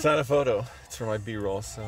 not a photo. It's for my B-roll, so.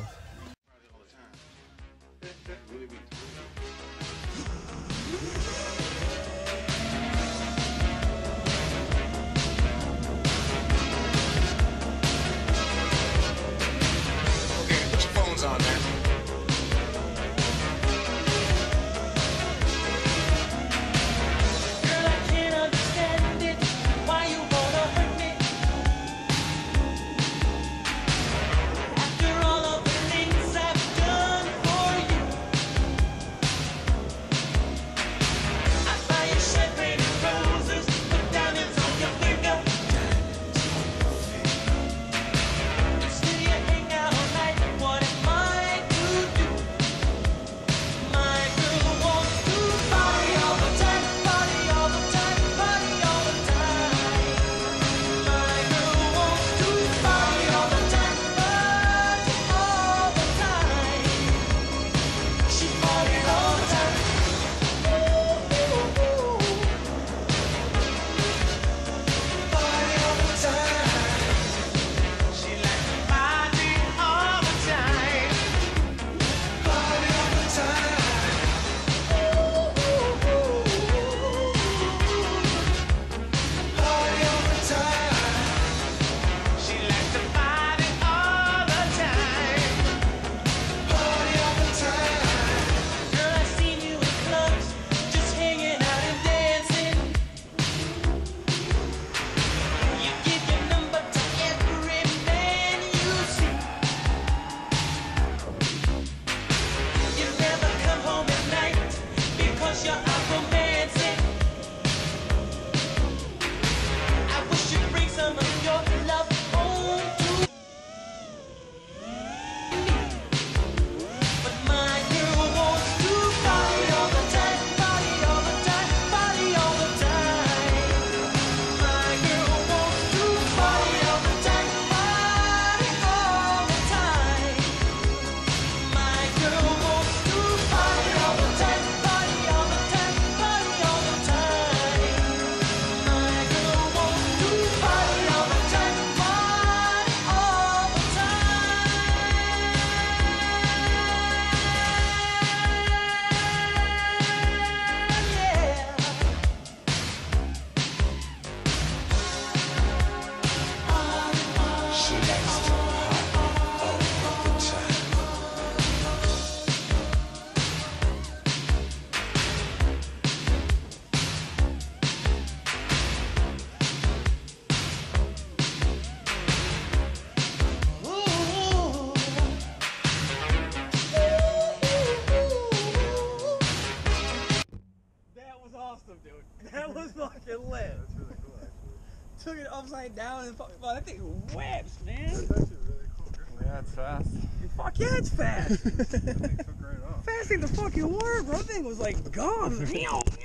Awesome, dude. That was fucking lit. That's really cool, actually. Took it upside down and fucking, that thing whips, man. That's actually really cool. Yeah, it's fast. Fuck yeah, it's fast. That thing took right off. Fast ain't the fucking word, bro. That thing was like gone.